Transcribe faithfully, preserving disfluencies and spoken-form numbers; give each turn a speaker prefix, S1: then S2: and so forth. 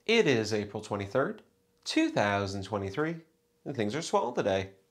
S1: It is April twenty-third, two thousand twenty-three, and things are swell today.